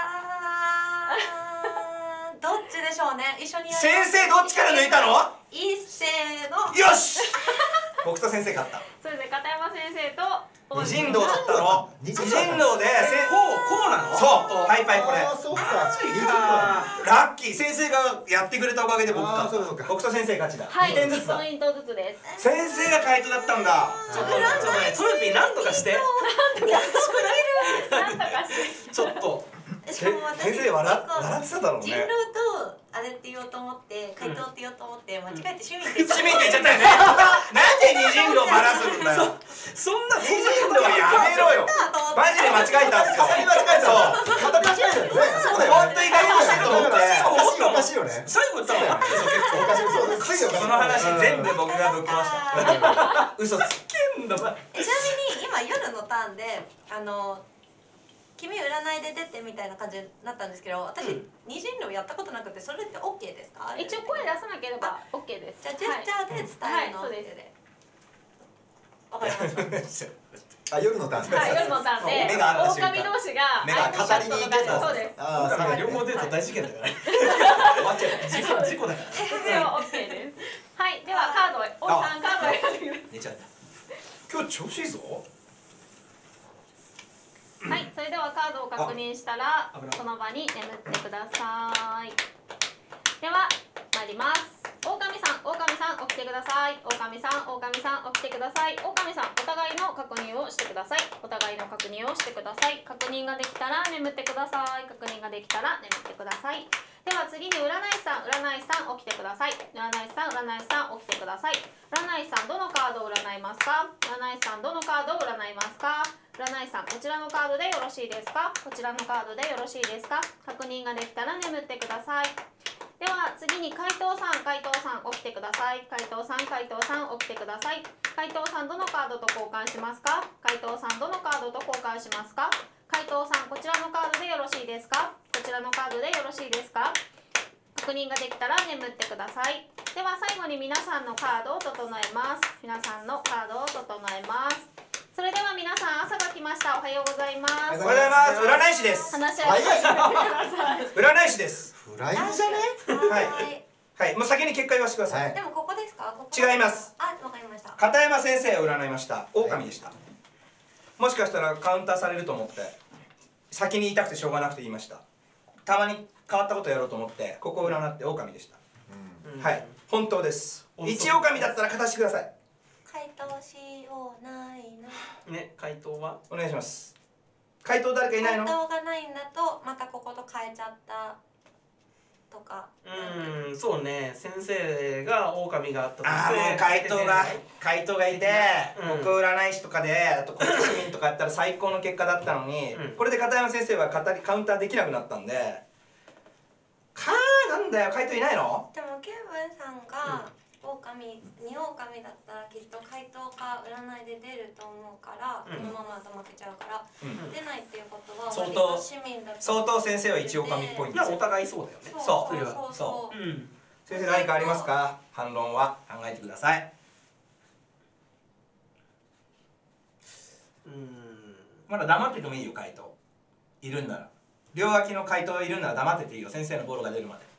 あー、どっちでしょうね。一緒にやる。 先生どっちから抜いたの？ 一斉の。 よし。僕と先生勝った。 それで片山先生と二人狼だったの。二人狼で、 こうこうなの？ そう。パイパイこれ。 ああ、そうか。 ラッキー。先生がやってくれたおかげで僕勝った。僕と先生勝ちだ。 はい、 にてんずつだ。 ポイントずつです。 先生が怪盗だったんだ。 ちょっとちょっとね、トルピーなんとかして。 なんとかして。 ちょっと。 しかも私先生笑笑ってただろうね。 人狼とあれって言おうと思って怪盗って言おうと思って間違えて市民って言っ市民って言っちゃったよね。なんで二人狼バラすんだよ。 そんな二人狼やめろよ。マジで間違えたんですよ。 ね。 最後言ったのよ。 結構その話全部僕がぶっ壊した。嘘つけんのば。 ちなみに今夜のターンであの君占いで出てみたいな感じになったんですけど、私二人狼やったことなくて、それって オーケー ですか？ 一応声出さなければ オーケー です。 じゃあジェスチャーで伝えるの？ はい、そうです。 わかりました。 あ、夜のターン。 はい、夜のターンで目が合った瞬間狼同士が目が語りに行ってた。 そうです。 ああ、 両方出ると大事件だからね。終わっちゃう。事故事故だから。 一応 オーケー です。はい、ではカードをおさんカードを選んでください。 寝ちゃった。今日調子いいぞ。 はい、それではカードを確認したらその場に眠ってください。では参ります。狼さん、狼さん起きてください。狼さん、狼さん起きてください。狼さん、お互いの確認をしてください。お互いの確認をしてください。確認ができたら眠ってください。確認ができたら眠ってください。では次に占い師さん、占い師さん起きてください。占い師さん、占い師さん起きてください。占い師さん、どのカードを占いますか？占い師さん、どのカードを占いますか？占い師さん、こちらのカードでよろしいですか？こちらのカードでよろしいですか？確認ができたら眠ってください。では次に回答さん、回答さん起きてください。回答さん、回答さん起きてください。回答さん、どのカードと交換しますか？回答さん、どのカードと交換しますか？回答さん、こちらのカードでよろしいですか？こちらのカードでよろしいですか？確認ができたら眠ってください。では最後に皆さんのカードを整えます。皆さんのカードを整えます。それでは皆さん、朝が来ました。おはようございます。 おはようございます。占い師です。 話し合いをしてください。 占い師です。 フライじゃね？ はいはい、もう先に結果言わせてください。 でもここですか？ 違います。 あ、わかりました。 片山先生を占いました。狼でした。もしかしたらカウンターされると思って先に言いたくてしょうがなくて言いました。たまに変わったことをやろうと思ってここを占って狼でした。はい、本当です。一狼だったら勝たしてください。 回答しようないな。 ね、回答はお願いします。回答誰かいないの？ 回答がないんだとまたここと変えちゃったとか。 うん、そうね。先生が狼があったとして。 ああ、もう回答が回答がいて、 うん、 僕占い師とかであとこっち市民とかやったら最高の結果だったのに、うん、これで片山先生は語りカウンターできなくなったんで、かーなんだよ、回答いないの？ でもケンブンさんが、うん狼、二狼だったらきっと回答か占いで出ると思うから、うん、このままだと負けちゃうから、うん、出ないっていうことは相当市民だと相当先生は一狼っぽいんですよ。 いやお互いそうだよね。 そうそうそうそう、 うん、先生何かありますか？反論は考えてください。 うん、 まだ黙っててもいいよ。回答いるんなら、両脇の回答いるんなら黙ってていいよ。先生のボロが出るまで。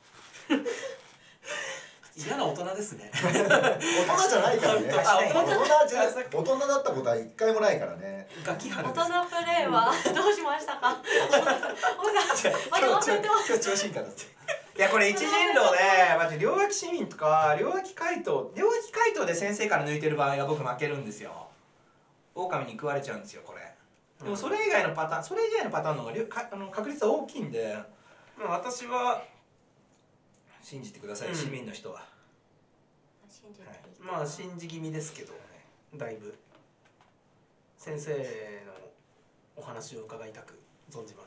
嫌な大人ですね。 大人じゃないからね。 大人じゃ大人だったことは一回もないからね。 ガキハル大人プレイはどうしましたか？ 今日調子いいからって。 いやこれ一陣狼で、まじ両脇市民とか両脇回答両脇回答で先生から抜いてる場合が僕負けるんですよ。狼に食われちゃうんですよこれ。でもそれ以外のパターン、それ以外のパターンの方がかあの確率は大きいんで、 まあ私は信じてください、うん、市民の人は。 信じていい、はい、 まあ信じ気味ですけど、だいぶ先生のお話を伺いたく存じます。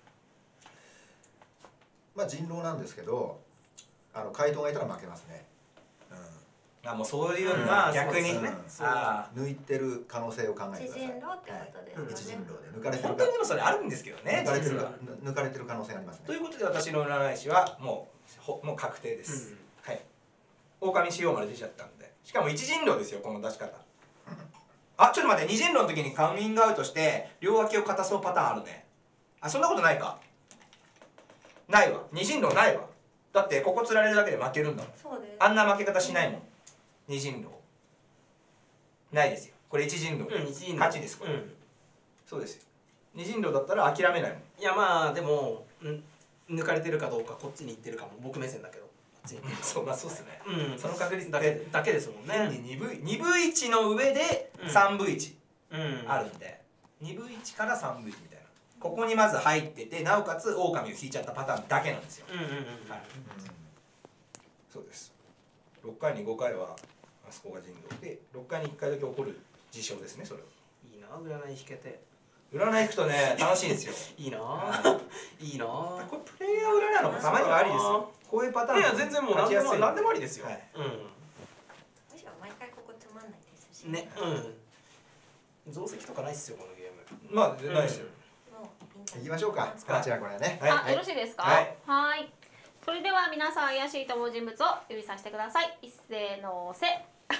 まあ人狼なんですけど、あの回答がいたら負けますね。 うん、あもうそういうのは逆に、うん、 あ抜いてる可能性を考えてください。 一陣狼ってことですよね。 一陣狼で抜かれてる。 本当にでもそれあるんですけどね。 抜かれてる抜かれてる可能性ありますね。 ということで私の占い師はもうもう確定です。うん、はい。狼仕様まで出ちゃったんで、しかも一陣狼ですよこの出し方。あちょっと待って、二陣狼の時にカミングアウトして両脇を固そうパターンあるね。あそんなことないか。ないわ。二陣狼ないわ。だってここつられるだけで負けるんだもん。 そうです。 あんな負け方しないもん。二陣狼ないですよ。これ一陣狼、うん、勝ちですこれ、うん、そうですよ。二陣狼だったら諦めないもん。 いやまあでもん抜かれてるかどうかこっちに行ってるかも僕目線だけど。 そうまあそうっすね。 うん、 その確率だけだけですもんね。 にぶにぶいちの上でさんぶいちあるんで、にぶいちからさんぶいちみたいな。ここにまず入ってて、なおかつ狼を引いちゃったパターンだけなんですよ。うんうんうん。はい。そうです。ろっかいにごかいはあそこが人狼で、ろっかいにいっかいだけ起こる事象ですねそれは。 いいな占い引けて。 占い行くとね楽しいんですよ。 いいなあいいなあ。 これプレイヤー占いのもたまにはありですよ。こういうパターンいや全然もう何でも何でもありですよ。 はい、 うむしろ毎回ここつまんないですしん。ね。うん。増石とかないっすよこのゲーム。 まあないですよ。 もういいんじゃない行きましょうか。あちらこれね。 あ、よろしいですか。 はいはい。それでは皆さん怪しいと思う人物を指さしてください。一斉のせ。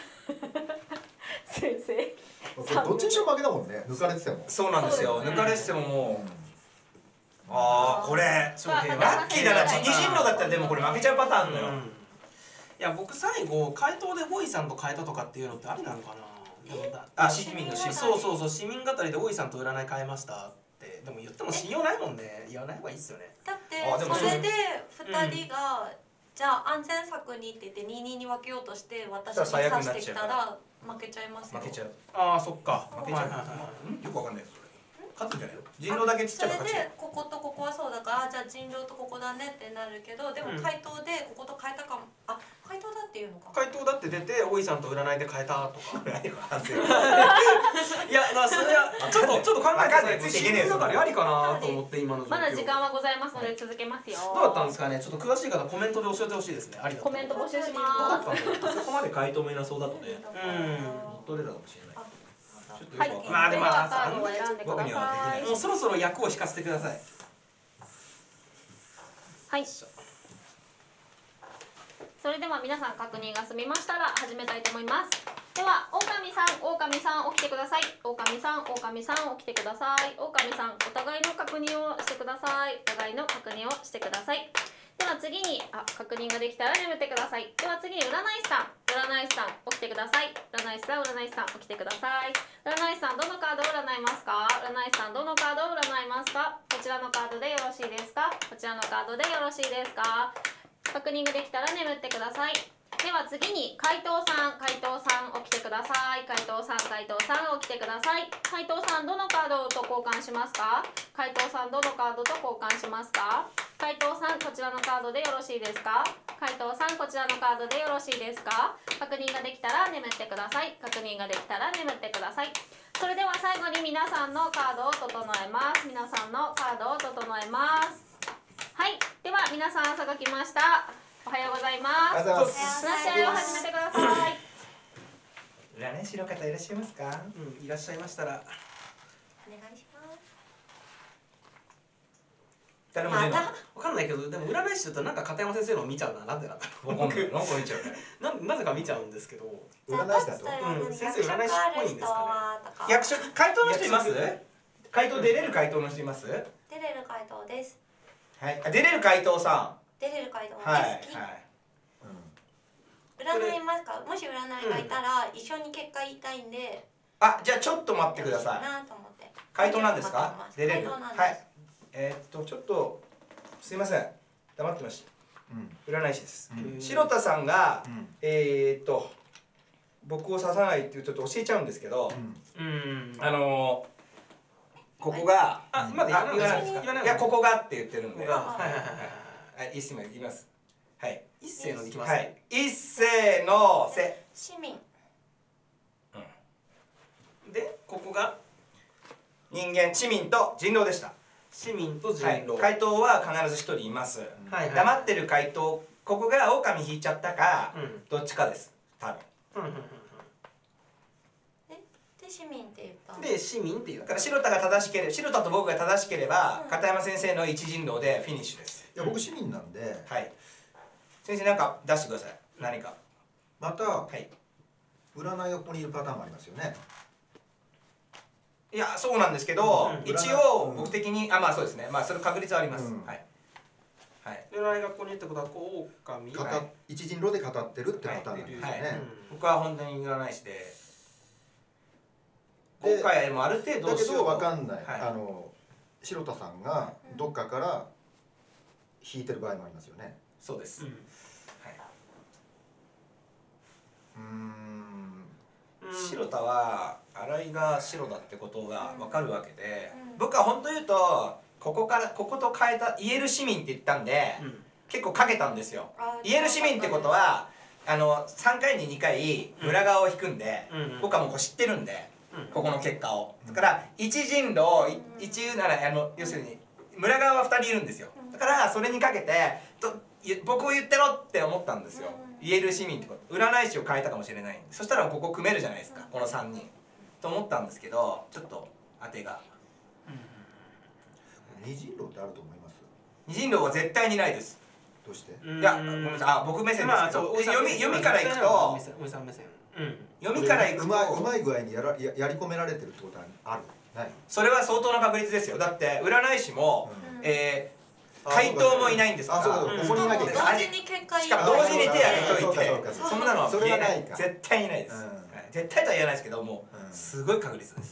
先生。 これどっちにしろ負けだもんね。抜かれてても。 そうなんですよ。 そうですね抜かれててももう。ああこれラそう高ッキーだな。二進路だったらでもこれ負けちゃうパターンだよ。 うん。いや僕最後回答で大井さんと変えたとかっていうのってありなのかな。でもだあ市民の市民。 そうそうそう市民語りで大井さんと占い変えましたってでも言っても信用ないもんね。言わない方がいいっすよね。 だってあでもそれでふたりが、じゃあ安全策にって言ってににに分けようとして私に最悪になっ刺してちゃうからきたら負けちゃいますよ。 負けちゃう。 ああそっか。 負けちゃう。 はいはいはいよくわかんないですそれ。勝つんじゃないの？人狼だけちっちゃそれく勝ち。 でこことここはそうだからじゃあ人狼とここだねってなるけどでもうん回答でここと変えたかも、あ回答だっていうのか。 回答だって出て大井さんと占いで変えたとか。 何が反省。 いやだからそれはちょっとちょっと考えてください。 ついていけねえぞ市民語りありかなと思って今の状況。 まだ時間はございますので続けますよ。 どうだったんですかね。ちょっと詳しい方コメントで教えてほしいですね。ありだったコメント募集しどうだまったんだろう。 そこまで回答もいなそうだとね。 うん取れたかもしれない。ちょっとす。はい。 よくわかんまあでもではカードを選んでくだ僕にはできさ。 ないいもうそろそろ役を引かせてください。 はい。それでは皆さん確認が済みましたら始めたいと思います。では狼さん、狼さん起きてください。狼さん、狼さん起きてください。狼さん、お互いの確認をしてください。お互いの確認をしてください。では次にあ確認ができたら眠ってください。では次に占い師さん、占い師さん起きてください。占い師さん、占い師さん起きてください。占い師さんどのカードを占いますか。占い師さんどのカードを占いますか。こちらのカードでよろしいですか。こちらのカードでよろしいですか。確認ができたら眠ってください。では次に回答さん、回答さん起きてください。回答さん、回答さん起きてください。回答さんどのカードと交換しますか。回答さんどのカードと交換しますか。回答さんこちらのカードでよろしいですか。回答さんこちらのカードでよろしいですか。確認ができたら眠ってください。確認ができたら眠ってください。それでは最後に皆さんのカードを整えます。皆さんのカードを整えます。はい、では皆さん朝が来ました。おはようございます。 ありがとうございます。 話し合いを始めてください。 占い師の方いらっしゃいますか。 うんいらっしゃいましたら。 お願いします。 誰も出ない。 またわかんないけどでも占い師だったらなんか片山先生のを見ちゃうな。なんでなんだろう。 わかんない。なんか見ちゃうね。 ななぜか見ちゃうんですけど。 占い師だと。 うん先生占い師っぽいんですかね。 役職回答の人います？回答出れる回答の人います？ 出れる回答です。 はい。あ出れる回答さ出れる回答ん。はいです。 はい。 占いますか。もし占いがいたら一緒に結果言いたいんで。 あじゃあちょっと待ってください。 なと思って。 回答なんですか？出れる。 回答なんです。 はい。えーっとちょっとすいません。黙ってました。 うん占い師です。 うん白田さんがうんえーっと僕を刺さないっていうちょっと教えちゃうんですけど、 うんうん。 あのーここがあ今で言わない言わないですか。言わないいやここがって言ってるんで。 がははいはいはいはい。 い。はい。いいっすね。言います。はい。 一斉のでいきます。 は。い。一斉のせ。 市民。 でここが人間市民と人狼でした。 市民と人はい狼。。 回答は必ず一人います。 はいはい。 黙ってる回答ここが狼引いちゃったかうんどっちかです多分。 うんうんうんで市民って言ったうん。で市民っていうだから白田が正しければ白田と僕が正しければうん片山先生の一人狼でフィニッシュです。 いや僕市民なんではい。先生なんか出してください。何か。 またはい。 占いがここにいるパターンもありますよね。 いやそうなんですけど、 うん一応僕的にあまあそうですね。まあそれ確率はあります。 うんはい。はい。 占いがここにってことはこう狼。 語っはい一陣路で語ってるってパターンなんですよはいね。 僕は本当に占い師で。 で今回もある程度だけどわかんない、 はいあの白田さんがどっかから引いてる場合もありますよね。 そうです。 うん。 はい。 うーんうん白田は新井が白だってことが分かるわけで、 うん僕は本当言うとここからここと変えた言える市民って言ったんで、 うん結構かけたんですよ。 あ言える市民ってことはあのさんかいににかい村側を引くんで、 うんうん僕はもうこう知ってるんでここの結果を。だから一陣路一言うならあの要するに村側はふたりいるんですよ。だからそれにかけてと僕を言ってろって思ったんですよ。言える市民ってこと占い師を変えたかもしれないんで、そしたらここ組めるじゃないですか、このさんにんと思ったんですけど、ちょっと当てが二陣路ってあると思います？ 二陣路は絶対にないです。 どうして？ いやごめんなさい、あ僕目線ですけど、読み読みからいくとおじさん目線、 読みからいくとうまいうまい具合にやらややり込められてるってことはある？ない？ それは相当な確率ですよ。だって占い師もえー回答もいないんですから。 あ、そうそう、ここにいなきゃいけない。 同時に結果しかも同時に手挙げといて、 そそんなのはそれはないか。 絶対にないです。絶対とは言わないですけども、すごい確率です。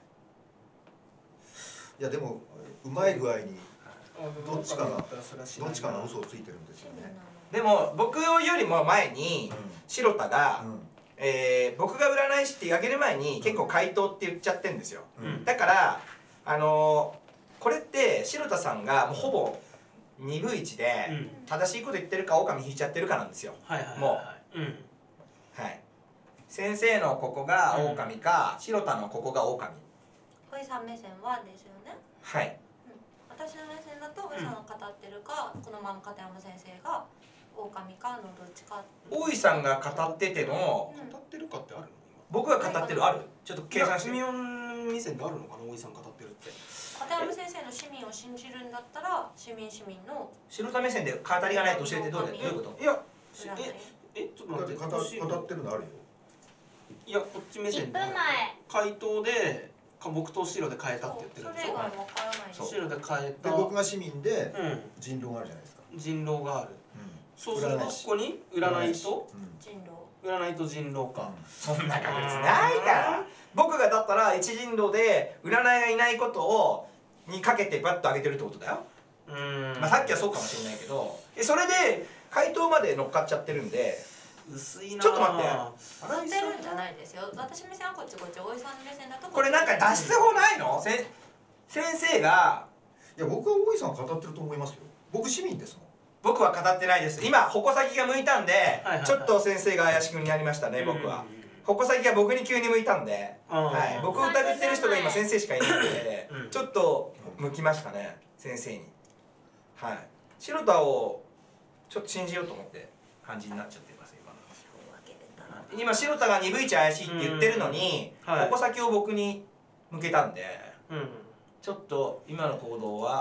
いやでもうまい具合にどっちかがどっちかが嘘をついてるんですよね。 でも僕よりも前に白田が、えー、僕が占い師って挙げる前に結構回答って言っちゃってるんですよ。だからあのーこれって白田さんがもうほぼにぶいちで正しいこと言ってるか狼引いちゃってるかなんですよ。もう、はい、先生のここが狼か、白田のここが狼。 おじさん目線はですよね。 はい、 私の目線だとおじさんが語ってるか、このまま片山先生が狼かのどっちか。 大井さんが語ってての、 語ってるかってあるの？ 僕が語ってるある？ちょっと計算して。 ミオン目線であるのかな、大井さん語ってるって。 片山先生の市民を信じるんだったら市民市民の白田目線で語りがないと教えてどうどういうこと？ いや、え、え、ちょっと待って、 語ってるのあるよ。 いや、こっち目線で回答で僕と白で変えたって言ってるんですよ。 それ以外わからないです。 白で変えた。 で僕が市民で人狼があるじゃないですか。 人狼がある。そうするとここに占いと人狼。 占いと人狼か。 そんな確率ないから。僕がだったら一人狼で占いがいないことをにかけてバッと上げてるってことだよ。うん、まあさっきはそうかもしれないけど、それで回答まで乗っかっちゃってるんで薄いな。 ちょっと待って、 乗ってるんじゃないですよ。私目線はこっちこっち、大井さんの目線だとこれなんか脱出法ないの？せ先生がいや僕は大井さんは語ってると思いますよ。僕市民ですもん。 僕は語ってないです。今矛先が向いたんで、ちょっと先生が怪しくなりましたね。僕は矛先が僕に急に向いたんで、はい、僕を疑ってる人が今先生しかいないんで、ちょっと向きましたね先生に。はい、白田をちょっと信じようと思って感じになっちゃってます今。今白田がにぶいち怪しいって言ってるのに、矛先を僕に向けたんで、ちょっと今の行動は